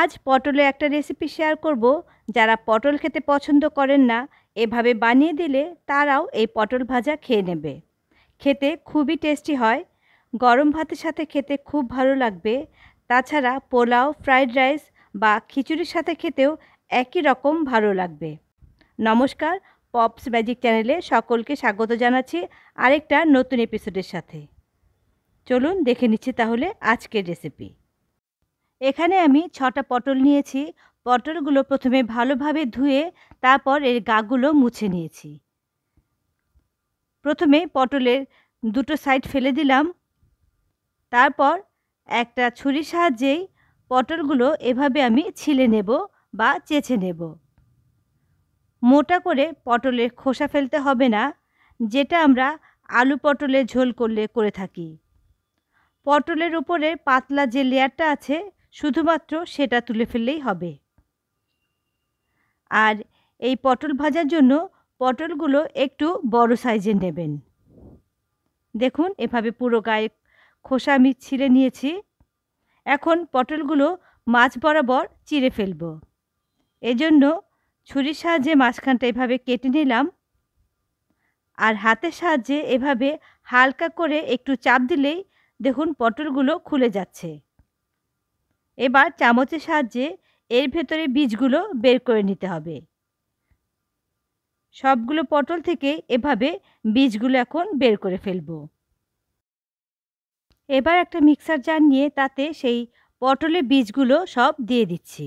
আজ পটলের একটা রেসিপি শেয়ার করব। যারা পটল খেতে পছন্দ করেন না, এভাবে বানিয়ে দিলে তারাও এই পটল ভাজা খেয়ে নেবে। খেতে খুবই টেস্টি হয়, গরম ভাতের সাথে খেতে খুব ভালো লাগবে। তাছাড়া পোলাও, ফ্রাইড রাইস বা খিচুড়ির সাথে খেতেও একই রকম ভালো লাগবে। নমস্কার, পপস ম্যাজিক চ্যানেলে সকলকে স্বাগত জানাচ্ছি আরেকটা নতুন এপিসোডের সাথে। চলুন দেখে নিচ্ছি তাহলে আজকের রেসিপি। এখানে আমি 6টা পটল নিয়েছি। পটলগুলো প্রথমে ভালোভাবে ধুয়ে তারপর এর গাগুলো মুছে নিয়েছি। প্রথমে পটলের দুটো সাইড ফেলে দিলাম। তারপর একটা ছুরির সাহায্যেই পটলগুলো এভাবে আমি ছিলে নেব বা চেঁচে নেব। মোটা করে পটলের খোসা ফেলতে হবে না, যেটা আমরা আলু পটলের ঝোল করলে করে থাকি। পটলের উপরে পাতলা যে লেয়ারটা আছে শুধুমাত্র সেটা তুলে ফেললেই হবে। আর এই পটল ভাজার জন্য পটলগুলো একটু বড় সাইজের নেবেন। দেখুন এভাবে পুরো গায়ে খোসা আমি ছিলে নিয়েছি। এখন পটলগুলো মাছ বরাবর চিড়ে ফেলব। এজন্য ছুরির সাহায্যে মাঝখানটা এভাবে কেটে নিলাম। আর হাতের সাহায্যে এভাবে হালকা করে একটু চাপ দিলেই দেখুন পটলগুলো খুলে যাচ্ছে। এবার চামচের সাহায্যে এর ভেতরে বীজগুলো বের করে নিতে হবে। সবগুলো পটল থেকে এভাবে বীজগুলো এখন বের করে ফেলব। এবার একটা মিক্সার জার নিয়ে তাতে সেই পটলের বীজগুলো সব দিয়ে দিচ্ছি।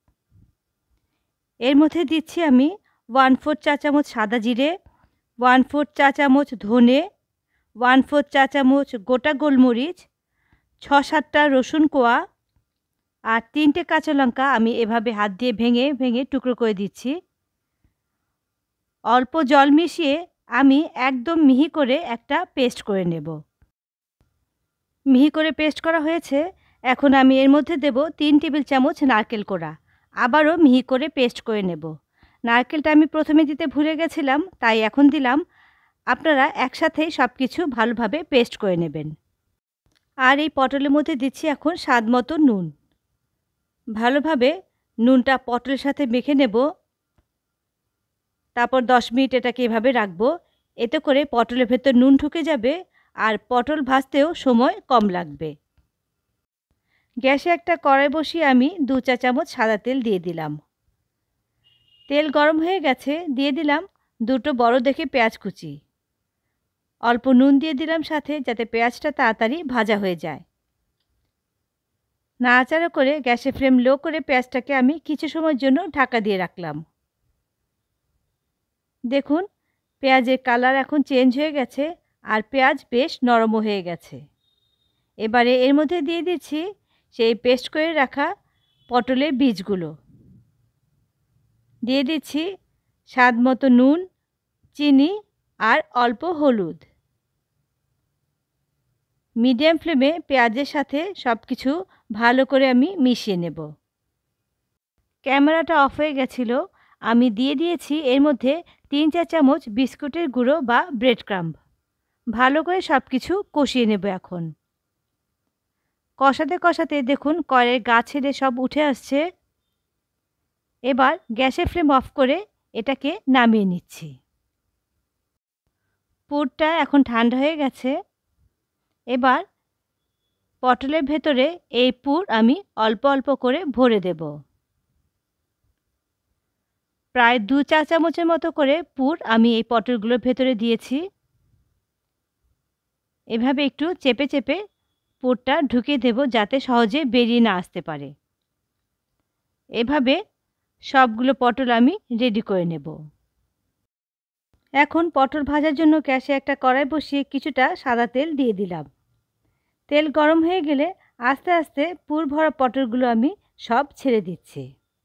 এর মধ্যে দিচ্ছি আমি 1/4 চা চামচ সাদা জিরে, 1/4 চা চামচ ধনে, 1/4 চা চামচ গোটা গোলমরিচ, 6-7টা রসুন কোয়া আর 3টে কাঁচা লঙ্কা আমি এভাবে হাত দিয়ে ভেঙে ভেঙে টুকরো করে দিচ্ছি। অল্প জল মিশিয়ে আমি একদম মিহি করে একটা পেস্ট করে নেব। মিহি করে পেস্ট করা হয়েছে। এখন আমি এর মধ্যে দেব 3 টেবিল চামচ নারকেল কোড়া। আবারও মিহি করে পেস্ট করে নেব। নারকেলটা আমি প্রথমে দিতে ভুলে গেছিলাম, তাই এখন দিলাম। আপনারা একসাথেই সব কিছু ভালোভাবে পেস্ট করে নেবেন। আর এই পটলের মধ্যে দিচ্ছি এখন স্বাদ মতো নুন। ভালোভাবে নুনটা পটলের সাথে মেখে নেব। তারপর 10 মিনিট এটাকে এভাবে রাখবো। এতে করে পটলের ভেতর নুন ঢুকে যাবে আর পটল ভাজতেও সময় কম লাগবে। গ্যাসে একটা কড়াই বসিয়ে আমি 2 চা চামচ সাদা তেল দিয়ে দিলাম। তেল গরম হয়ে গেছে, দিয়ে দিলাম 2টো বড় দেখে পেঁয়াজ কুচি। অল্প নুন দিয়ে দিলাম সাথে, যাতে পেঁয়াজটা তাড়াতাড়ি ভাজা হয়ে যায়। নাড়াচাড়া করে গ্যাসের ফ্লেম লো করে পেঁয়াজটাকে আমি কিছু সময়ের জন্য ঢাকা দিয়ে রাখলাম। দেখুন পেঁয়াজের কালার এখন চেঞ্জ হয়ে গেছে আর পেঁয়াজ বেশ নরমও হয়ে গেছে। এবারে এর মধ্যে দিয়ে দিচ্ছি সেই পেস্ট করে রাখা পটলের বীজগুলো। দিয়ে দিচ্ছি স্বাদ মতো নুন, চিনি আর অল্প হলুদ। মিডিয়াম ফ্লেমে পেঁয়াজের সাথে সব কিছু ভালো করে আমি মিশিয়ে নেব। ক্যামেরাটা অফ হয়ে গেছিল। আমি দিয়ে দিয়েছি এর মধ্যে 3 চা চামচ বিস্কুটের গুঁড়ো বা ব্রেড ক্রাম্ব। ভালো করে সব কিছু কষিয়ে নেব। এখন কষাতে কষাতে দেখুন কড়াইয়ের গা ছেড়ে সব উঠে আসছে। এবার গ্যাসের ফ্লেম অফ করে এটাকে নামিয়ে নিচ্ছি। পুরটা এখন ঠান্ডা হয়ে গেছে। এবার পটলের ভেতরে এই পুর আমি অল্প অল্প করে ভরে দেব। প্রায় 2 চা চামচের মতো করে পুর আমি এই পটলগুলোর ভেতরে দিয়েছি। এভাবে একটু চেপে চেপে পুরটা ঢুকিয়ে দেব, যাতে সহজে বেরিয়ে না আসতে পারে। এভাবে সবগুলো পটল আমি রেডি করে নেব। এখন পটল ভাজার জন্য গ্যাসে একটা কড়াই বসিয়ে কিছুটা সাদা তেল দিয়ে দিলাম। তেল গরম হয়ে গেলে আস্তে আস্তে পুর ভরা পটলগুলো আমি সব ছেড়ে দিচ্ছি।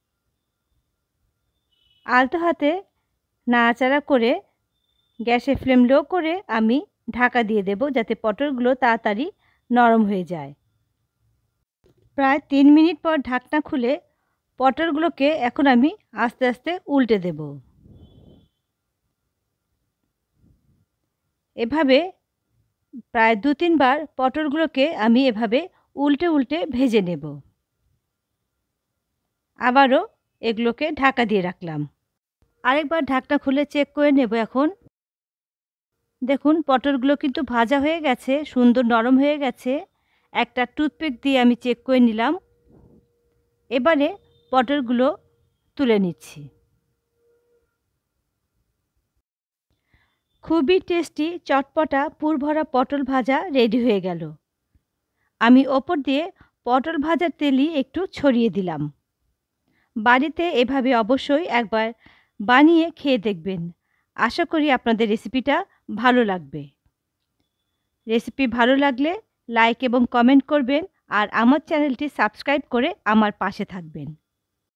আলতো হাতে নাড়াচাড়া করে গ্যাসের ফ্লেম লো করে আমি ঢাকা দিয়ে দেব, যাতে পটলগুলো তাড়াতাড়ি নরম হয়ে যায়। প্রায় 3 মিনিট পর ঢাকনা খুলে পটলগুলোকে এখন আমি আস্তে আস্তে উল্টে দেব। এভাবে প্রায় 2-3 বার পটলগুলোকে আমি এভাবে উল্টে উল্টে ভেজে নেব। আবারও এগুলোকে ঢাকা দিয়ে রাখলাম। আরেকবার ঢাকনা খুলে চেক করে নেব এখন। দেখুন পটলগুলো কিন্তু ভাজা হয়ে গেছে, সুন্দর নরম হয়ে গেছে। একটা টুথপিক দিয়ে আমি চেক করে নিলাম। এবারে পটলগুলো তুলে নিচ্ছি। খুবই টেস্টি চটপটা পুরভরা পটল ভাজা রেডি হয়ে গেল। আমি ওপর দিয়ে পটল ভাজার তেলই একটু ছড়িয়ে দিলাম। বাড়িতে এভাবে অবশ্যই একবার বানিয়ে খেয়ে দেখবেন। আশা করি আপনাদের রেসিপিটা ভালো লাগবে। রেসিপি ভালো লাগলে লাইক এবং কমেন্ট করবেন আর আমার চ্যানেলটি সাবস্ক্রাইব করে আমার পাশে থাকবেন।